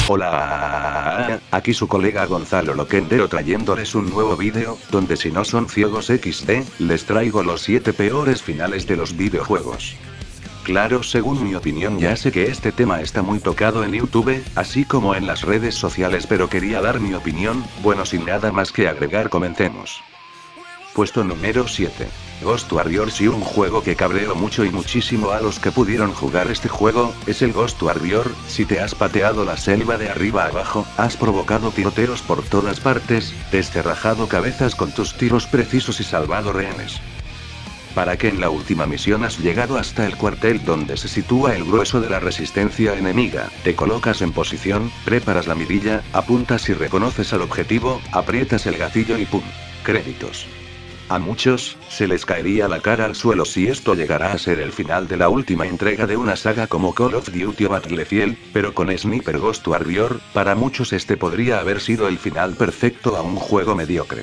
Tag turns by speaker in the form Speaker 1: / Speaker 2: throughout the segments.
Speaker 1: Hola, aquí su colega Gonzalo Loquendero trayéndoles un nuevo vídeo, donde si no son ciegos XD, les traigo los 7 peores finales de los videojuegos. Claro, según mi opinión, ya sé que este tema está muy tocado en YouTube, así como en las redes sociales, pero quería dar mi opinión. Bueno, sin nada más que agregar, comencemos. Puesto número 7. Ghost Warriors, y un juego que cabreó mucho y muchísimo a los que pudieron jugar este juego, es el Ghost Warrior. Si te has pateado la selva de arriba a abajo, has provocado tiroteos por todas partes, descerrajado cabezas con tus tiros precisos y salvado rehenes. Para que en la última misión has llegado hasta el cuartel donde se sitúa el grueso de la resistencia enemiga, te colocas en posición, preparas la mirilla, apuntas y reconoces al objetivo, aprietas el gatillo y ¡pum! Créditos. A muchos, se les caería la cara al suelo si esto llegara a ser el final de la última entrega de una saga como Call of Duty o Battlefield, pero con Sniper Ghost Warrior, para muchos este podría haber sido el final perfecto a un juego mediocre.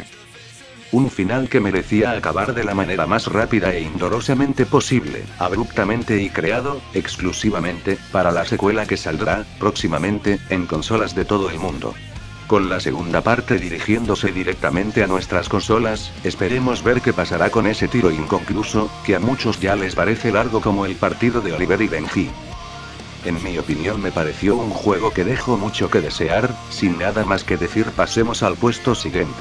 Speaker 1: Un final que merecía acabar de la manera más rápida e indolorosamente posible, abruptamente y creado, exclusivamente, para la secuela que saldrá, próximamente, en consolas de todo el mundo. Con la segunda parte dirigiéndose directamente a nuestras consolas, esperemos ver qué pasará con ese tiro inconcluso, que a muchos ya les parece largo como el partido de Oliver y Benji. En mi opinión me pareció un juego que dejó mucho que desear. Sin nada más que decir, pasemos al puesto siguiente.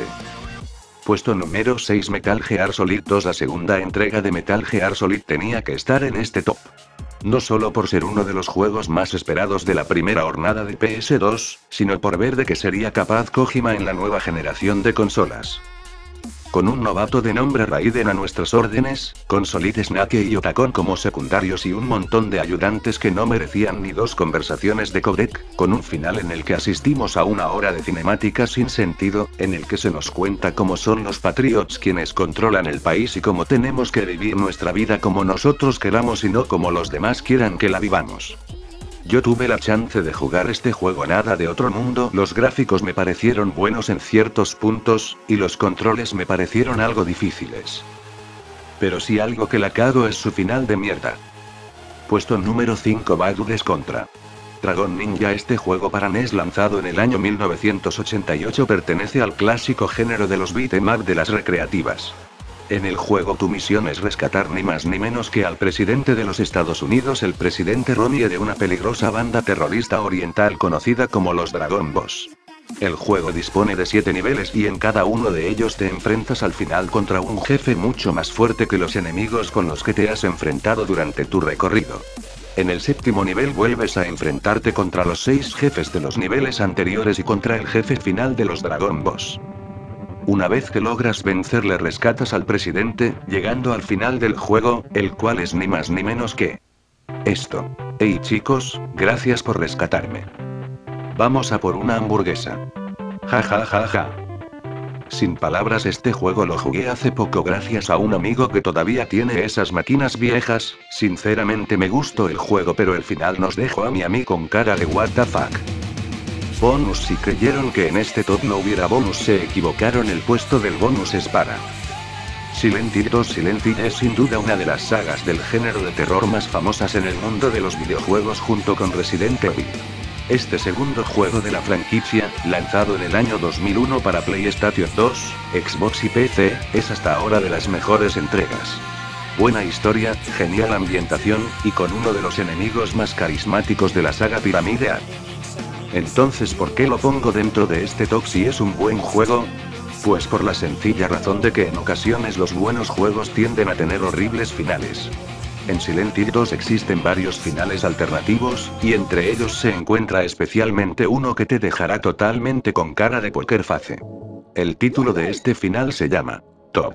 Speaker 1: Puesto número 6. Metal Gear Solid 2. La segunda entrega de Metal Gear Solid tenía que estar en este top. No solo por ser uno de los juegos más esperados de la primera hornada de PS2, sino por ver de qué sería capaz Kojima en la nueva generación de consolas. Con un novato de nombre Raiden a nuestras órdenes, con Solid Snake y Otacon como secundarios y un montón de ayudantes que no merecían ni dos conversaciones de codec, con un final en el que asistimos a una hora de cinemática sin sentido, en el que se nos cuenta cómo son los Patriots quienes controlan el país y cómo tenemos que vivir nuestra vida como nosotros queramos y no como los demás quieran que la vivamos. Yo tuve la chance de jugar este juego nada de otro mundo, los gráficos me parecieron buenos en ciertos puntos, y los controles me parecieron algo difíciles. Pero si algo que la cago es su final de mierda. Puesto número 5. Bad Dudes Contra Dragon Ninja. Este juego para NES lanzado en el año 1988 pertenece al clásico género de los beat'em up de las recreativas. En el juego tu misión es rescatar ni más ni menos que al presidente de los Estados Unidos, el presidente Ronie, de una peligrosa banda terrorista oriental conocida como los Dragon Boss. El juego dispone de 7 niveles y en cada uno de ellos te enfrentas al final contra un jefe mucho más fuerte que los enemigos con los que te has enfrentado durante tu recorrido. En el séptimo nivel vuelves a enfrentarte contra los 6 jefes de los niveles anteriores y contra el jefe final de los Dragon Boss. Una vez que logras vencerle, rescatas al presidente, llegando al final del juego, el cual es ni más ni menos que esto. Hey chicos, gracias por rescatarme. Vamos a por una hamburguesa. Ja ja ja ja. Sin palabras, este juego lo jugué hace poco gracias a un amigo que todavía tiene esas máquinas viejas. Sinceramente me gustó el juego, pero el final nos dejó a mi amigo con cara de what the fuck. Bonus. Si creyeron que en este top no hubiera bonus, se equivocaron. El puesto del bonus es para Silent Hill 2. Silent Hill es sin duda una de las sagas del género de terror más famosas en el mundo de los videojuegos junto con Resident Evil. Este segundo juego de la franquicia, lanzado en el año 2001 para PlayStation 2, Xbox y PC, es hasta ahora de las mejores entregas. Buena historia, genial ambientación, y con uno de los enemigos más carismáticos de la saga Pyramid Head. Entonces, ¿por qué lo pongo dentro de este top si es un buen juego? Pues por la sencilla razón de que en ocasiones los buenos juegos tienden a tener horribles finales. En Silent Hill 2 existen varios finales alternativos, y entre ellos se encuentra especialmente uno que te dejará totalmente con cara de poker face. El título de este final se llama Top.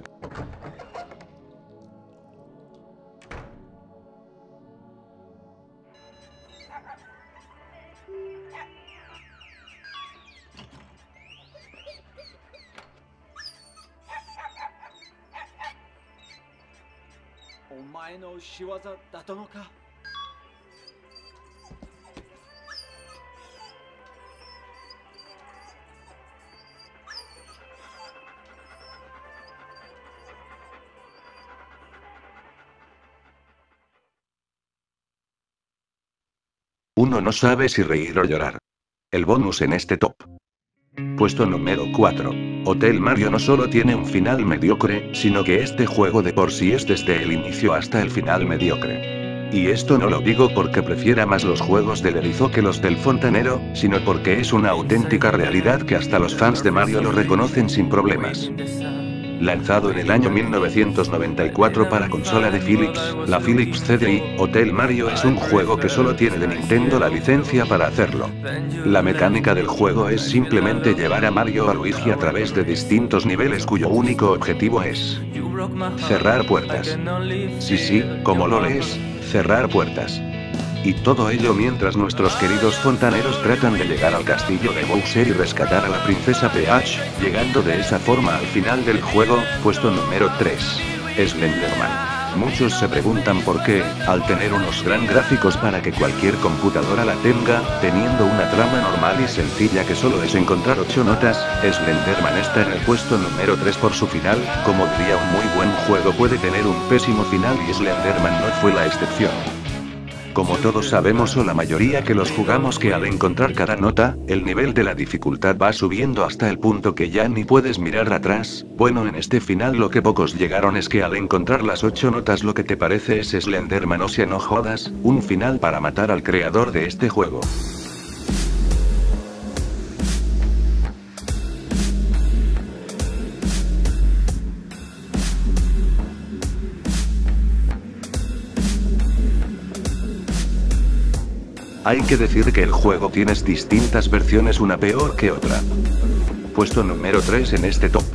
Speaker 1: Uno no sabe si reír o llorar. El bonus en este top. Puesto número 4. Hotel Mario no solo tiene un final mediocre, sino que este juego de por sí es desde el inicio hasta el final mediocre. Y esto no lo digo porque prefiera más los juegos del erizo que los del fontanero, sino porque es una auténtica realidad que hasta los fans de Mario lo reconocen sin problemas. Lanzado en el año 1994 para consola de Philips, la Philips CDI, Hotel Mario es un juego que solo tiene de Nintendo la licencia para hacerlo. La mecánica del juego es simplemente llevar a Mario o a Luigi a través de distintos niveles cuyo único objetivo es cerrar puertas. Sí, como lo lees, cerrar puertas. Y todo ello mientras nuestros queridos fontaneros tratan de llegar al castillo de Bowser y rescatar a la princesa Peach, llegando de esa forma al final del juego. Puesto número 3. Slenderman. Muchos se preguntan por qué, al tener unos gran gráficos para que cualquier computadora la tenga, teniendo una trama normal y sencilla que solo es encontrar 8 notas, Slenderman está en el puesto número 3 por su final. Como diría un muy buen juego puede tener un pésimo final y Slenderman no fue la excepción. Como todos sabemos o la mayoría que los jugamos que al encontrar cada nota, el nivel de la dificultad va subiendo hasta el punto que ya ni puedes mirar atrás. Bueno, en este final lo que pocos llegaron es que al encontrar las 8 notas lo que te parece es Slenderman, o sea, no jodas, un final para matar al creador de este juego. Hay que decir que el juego tiene distintas versiones, una peor que otra. Puesto número 3 en este top.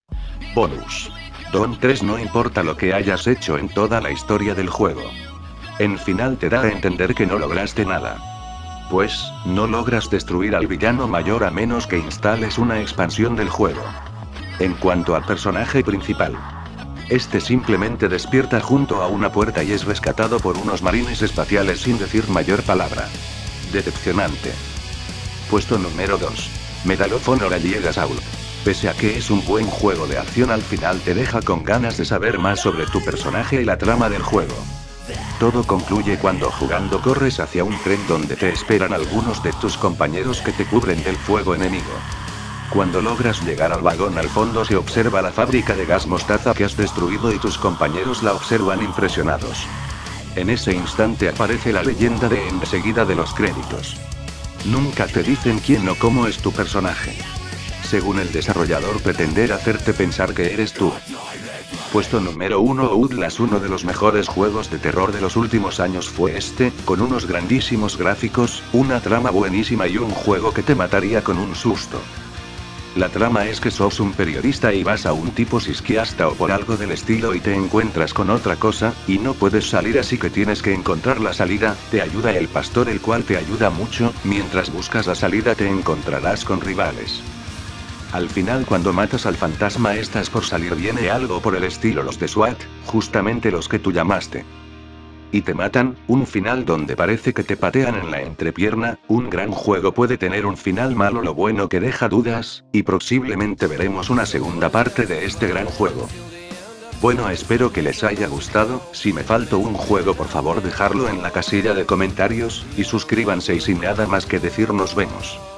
Speaker 1: Bonus. Don 3. No importa lo que hayas hecho en toda la historia del juego. En final te da a entender que no lograste nada. Pues, no logras destruir al villano mayor a menos que instales una expansión del juego. En cuanto al personaje principal, este simplemente despierta junto a una puerta y es rescatado por unos marines espaciales sin decir mayor palabra. Decepcionante. Puesto número 2. Medal of Honor Allied Assault. Pese a que es un buen juego de acción, al final te deja con ganas de saber más sobre tu personaje y la trama del juego. Todo concluye cuando jugando corres hacia un tren donde te esperan algunos de tus compañeros que te cubren del fuego enemigo. Cuando logras llegar al vagón al fondo se observa la fábrica de gas mostaza que has destruido y tus compañeros la observan impresionados. En ese instante aparece la leyenda de enseguida de los créditos. Nunca te dicen quién o cómo es tu personaje. Según el desarrollador pretender hacerte pensar que eres tú. Puesto número 1. Outlast. Uno de los mejores juegos de terror de los últimos años fue este, con unos grandísimos gráficos, una trama buenísima y un juego que te mataría con un susto. La trama es que sos un periodista y vas a un tipo psiquiatra o por algo del estilo y te encuentras con otra cosa, y no puedes salir así que tienes que encontrar la salida. Te ayuda el pastor, el cual te ayuda mucho. Mientras buscas la salida te encontrarás con rivales. Al final cuando matas al fantasma estás por salir, viene algo por el estilo los de SWAT, justamente los que tú llamaste. Y te matan, un final donde parece que te patean en la entrepierna. Un gran juego puede tener un final malo, lo bueno que deja dudas, y posiblemente veremos una segunda parte de este gran juego. Bueno, espero que les haya gustado. Si me faltó un juego por favor dejarlo en la casilla de comentarios, y suscríbanse y sin nada más que decir nos vemos.